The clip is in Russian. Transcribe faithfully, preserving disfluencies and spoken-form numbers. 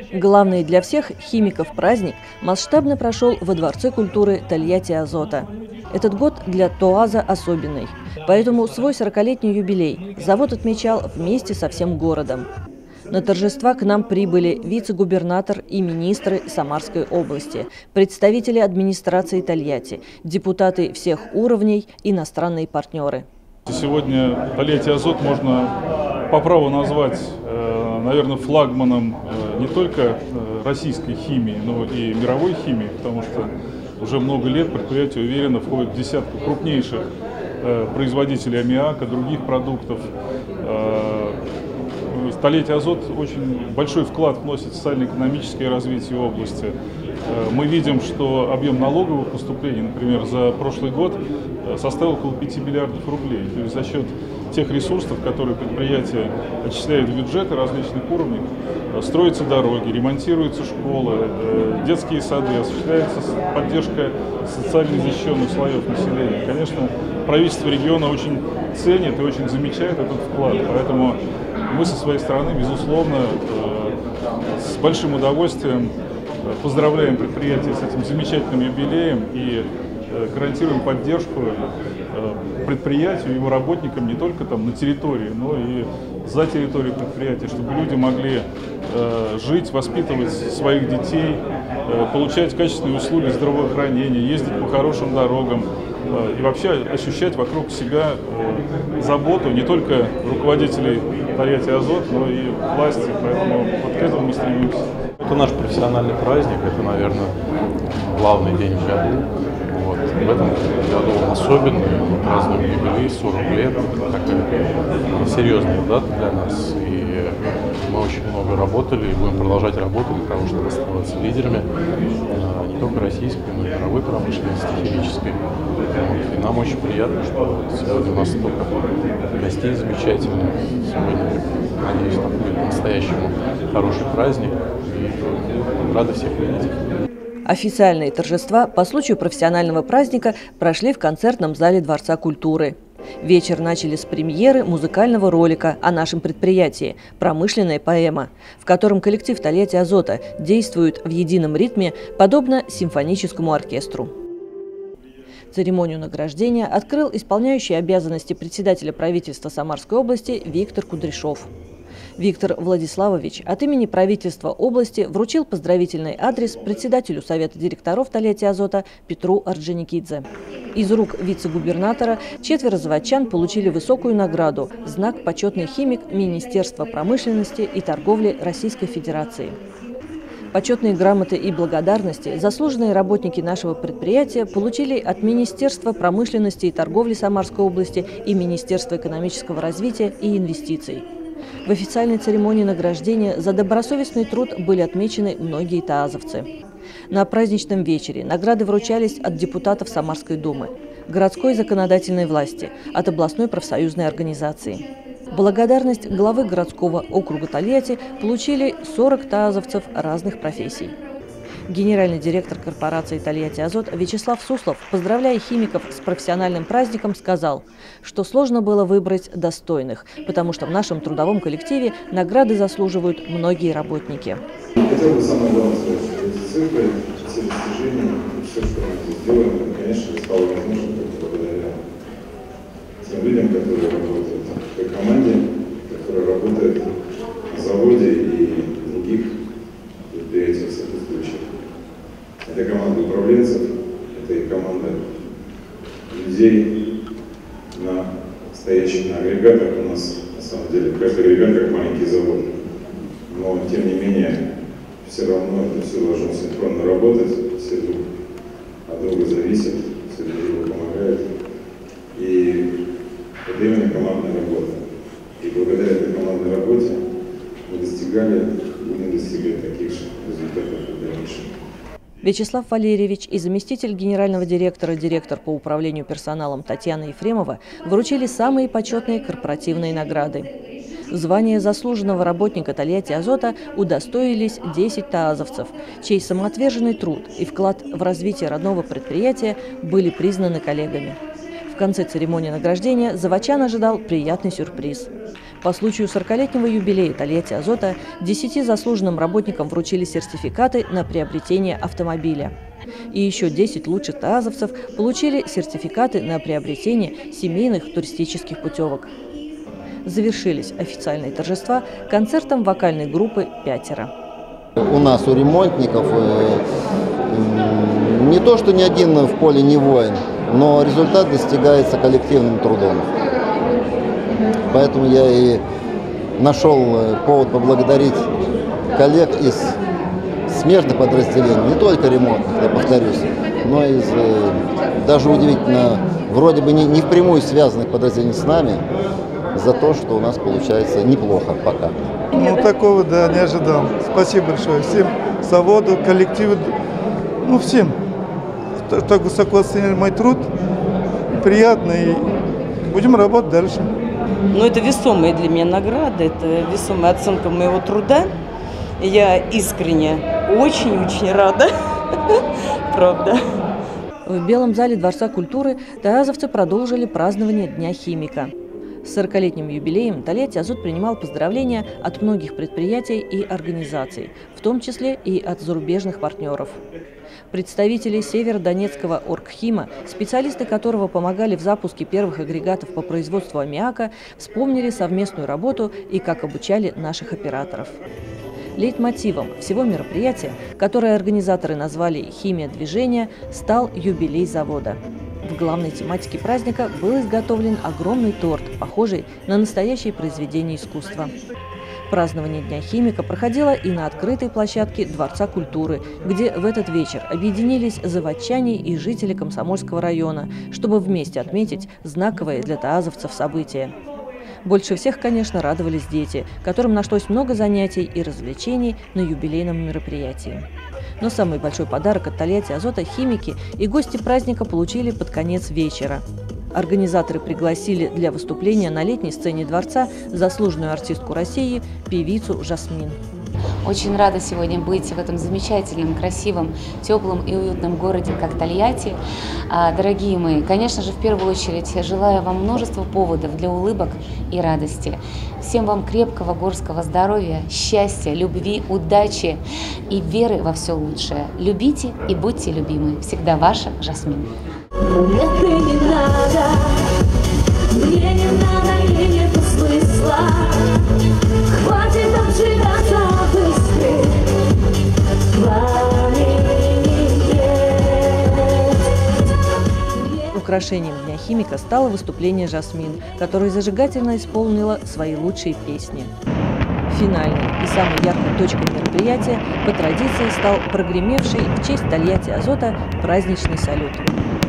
Главный для всех химиков праздник масштабно прошел во Дворце культуры Тольятти Азота. Этот год для ТОАЗа особенный, поэтому свой сорокалетний юбилей завод отмечал вместе со всем городом. На торжества к нам прибыли вице-губернатор и министры Самарской области, представители администрации Тольятти, депутаты всех уровней, иностранные партнеры. Сегодня Тольятти Азот можно по праву назвать, наверное, флагманом не только российской химии, но и мировой химии, потому что уже много лет предприятие уверенно входит в десятку крупнейших производителей аммиака, других продуктов. Тольятти Азот очень большой вклад вносит в социально-экономическое развитие области. Мы видим, что объем налоговых поступлений, например, за прошлый год составил около пяти миллиардов рублей. То есть за счет тех ресурсов, которые предприятие отчисляет в бюджеты различных уровней, строятся дороги, ремонтируются школы, детские сады, осуществляется поддержка социально защищенных слоев населения. Конечно, правительство региона очень ценит и очень замечает этот вклад, поэтому мы со своей стороны, безусловно, с большим удовольствием поздравляем предприятие с этим замечательным юбилеем и гарантируем поддержку предприятию, его работникам не только там на территории, но и за территорией предприятия, чтобы люди могли жить, воспитывать своих детей, получать качественные услуги здравоохранения, ездить по хорошим дорогам и вообще ощущать вокруг себя заботу не только руководителей Тольятти Азот, но и власти, поэтому вот к этому мы стремимся. Это наш профессиональный праздник, это, наверное, главный день в году. Вот. В этом году он особенный, мы празднуем юбилей, сорок лет, такая серьезная дата для нас. И мы очень много работали и будем продолжать работать для того, чтобы оставаться лидерами не только российской, но и мировой промышленности химической. Вот. И нам очень приятно, что сегодня у нас столько гостей замечательных. Сегодня, надеюсь, там будет по-настоящему хороший праздник. И рады всех видеть. Официальные торжества по случаю профессионального праздника прошли в концертном зале Дворца культуры. Вечер начали с премьеры музыкального ролика о нашем предприятии «Промышленная поэма», в котором коллектив Тольятти Азота действует в едином ритме, подобно симфоническому оркестру. Церемонию награждения открыл исполняющий обязанности председателя правительства Самарской области Виктор Кудряшов. Виктор Владиславович от имени правительства области вручил поздравительный адрес председателю Совета директоров Тольятти Азота Петру Орджоникидзе. Из рук вице-губернатора четверо заводчан получили высокую награду – знак «Почетный химик» Министерства промышленности и торговли Российской Федерации. Почетные грамоты и благодарности заслуженные работники нашего предприятия получили от Министерства промышленности и торговли Самарской области и Министерства экономического развития и инвестиций. В официальной церемонии награждения за добросовестный труд были отмечены многие таазовцы. На праздничном вечере награды вручались от депутатов Самарской думы, городской законодательной власти, от областной профсоюзной организации. Благодарность главы городского округа Тольятти получили сорок таазовцев разных профессий. Генеральный директор корпорации Тольятти Азот Вячеслав Суслов, поздравляя химиков с профессиональным праздником, сказал, что сложно было выбрать достойных, потому что в нашем трудовом коллективе награды заслуживают многие работники. Хотел бы самое главное сказать, что эти цифры, все достижения, все, что мы здесь делаем, это, конечно, стало возможным благодаря тем людям, которые работают в той команде, которая работает на заводе и других предприятиях сопутствующих. Это команда управленцев, это и команда людей, на, стоящих на агрегатах. У нас, на самом деле, каждый агрегат как маленький завод. Но, тем не менее, все равно это все должно синхронно работать, все друг от друга зависят, все друг другу помогают. И это именно командная работа. И благодаря этой командной работе мы достигали, будем достигать таких же результатов в дальнейшем. Вячеслав Валерьевич и заместитель генерального директора, директор по управлению персоналом Татьяна Ефремова вручили самые почетные корпоративные награды. Звание заслуженного работника Тольятти Азота удостоились десять таазовцев, чей самоотверженный труд и вклад в развитие родного предприятия были признаны коллегами. В конце церемонии награждения заводчан ожидал приятный сюрприз. По случаю сорокалетнего юбилея Тольятти Азота десяти заслуженным работникам вручили сертификаты на приобретение автомобиля. И еще десять лучших таазовцев получили сертификаты на приобретение семейных туристических путевок. Завершились официальные торжества концертом вокальной группы «Пятеро». У нас, у ремонтников, не то что ни один в поле не воин, но результат достигается коллективным трудом. Поэтому я и нашел повод поблагодарить коллег из смежных подразделений, не только ремонтных, я повторюсь, но из, даже удивительно, вроде бы не, не впрямую связанных подразделений с нами, за то, что у нас получается неплохо пока. Ну, такого, да, не ожидал. Спасибо большое всем, заводу, коллективу, ну, всем. Так высоко оценили мой труд, приятно, и будем работать дальше. Ну, это весомая для меня награда, это весомая оценка моего труда. Я искренне очень-очень рада, правда. В Белом зале Дворца культуры таазовцы продолжили празднование Дня химика. С сорокалетним юбилеем Тольятти Азот принимал поздравления от многих предприятий и организаций, в том числе и от зарубежных партнеров. Представители Северодонецкого оргхима, специалисты которого помогали в запуске первых агрегатов по производству аммиака, вспомнили совместную работу и как обучали наших операторов. Лейтмотивом всего мероприятия, которое организаторы назвали «Химия движения», стал юбилей завода. В главной тематике праздника был изготовлен огромный торт, похожий на настоящее произведение искусства. Празднование Дня химика проходило и на открытой площадке Дворца культуры, где в этот вечер объединились заводчане и жители Комсомольского района, чтобы вместе отметить знаковое для таазовцев событие. Больше всех, конечно, радовались дети, которым нашлось много занятий и развлечений на юбилейном мероприятии. Но самый большой подарок от Тольятти Азота химики и гости праздника получили под конец вечера. Организаторы пригласили для выступления на летней сцене дворца заслуженную артистку России, певицу Жасмин. Очень рада сегодня быть в этом замечательном, красивом, теплом и уютном городе, как Тольятти. Дорогие мои, конечно же, в первую очередь я желаю вам множества поводов для улыбок и радости. Всем вам крепкого горского здоровья, счастья, любви, удачи и веры во все лучшее. Любите и будьте любимы. Всегда ваша Жасмин. Нет, ты не надо, мне не надо и нету смысла. Хватит обжигаться в искре, Украшением Дня химика стало выступление Жасмин, которая зажигательно исполнила свои лучшие песни. Финальной и самой яркой точкой мероприятия по традиции стал прогремевший в честь Тольятти Азота праздничный салют.